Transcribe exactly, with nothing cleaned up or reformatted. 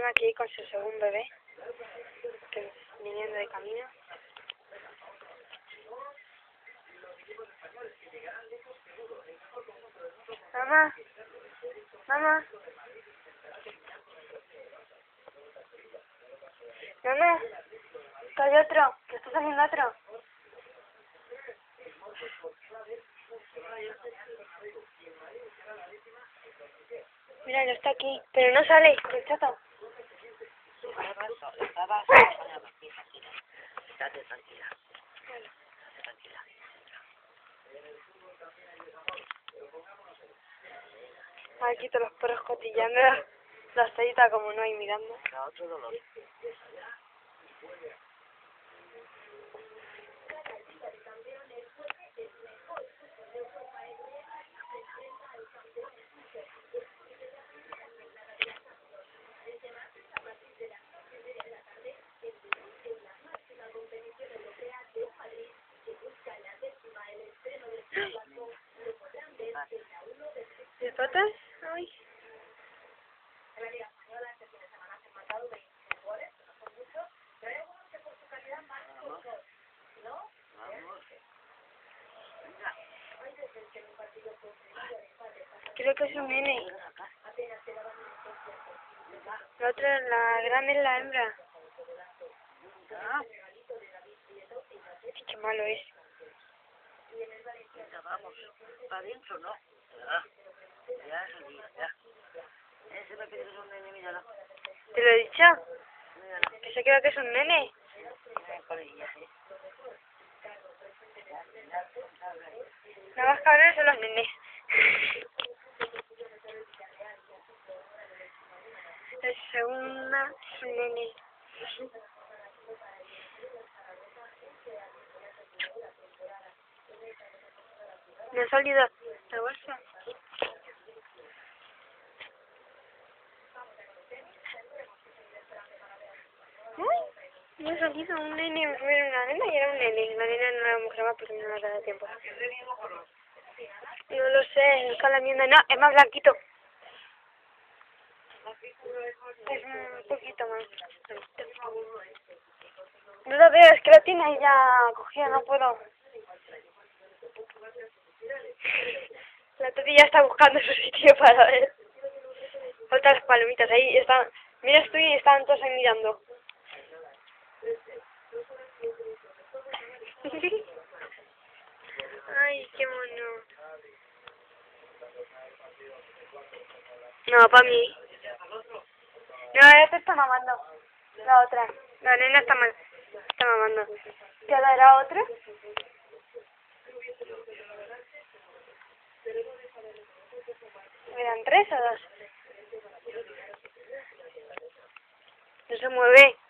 Emma aquí con su segundo bebé, que viniendo de camino. Mamá, mamá, mamá, que hay otro, que está saliendo otro. Mira, ya está aquí, pero no sale, el chato. Estate tranquila. Tranquila. Aquí todos los perros cotillando la sellita como no hay mirando. Da otro dolor. ¿De patas? Ay. Creo que es un nene. La otra, la grande es la hembra. Ah, Qué malo es. ya vamos. ¿Para adentro no? Ya. Ya salí, ya. Ese me pide que es un nene, mírala. ¿Te lo he dicho? Mírala. Que se cree que es un nene. Mira el colegiaje. Los más cabrones son los nenes. La segunda es un nene. Me ha salido la bolsa. Uy, me ha salido un nene. Primero una nena y era un nene. La nena no era mujer más porque no nos da tiempo. No lo sé, está lamiendo. No, es más blanquito. Es un poquito más. No lo veo, es que lo tiene ahí ya cogido, no puedo. La Toti ya está buscando su sitio para ver. Otras palomitas ahí están. Miras tú y están todos ahí mirando. Ay, qué mono. No, para mí. No, esta está mamando. La otra. La nena está, ma está mamando. ¿Quedará otra? ¿Eran tres o dos? No se mueve.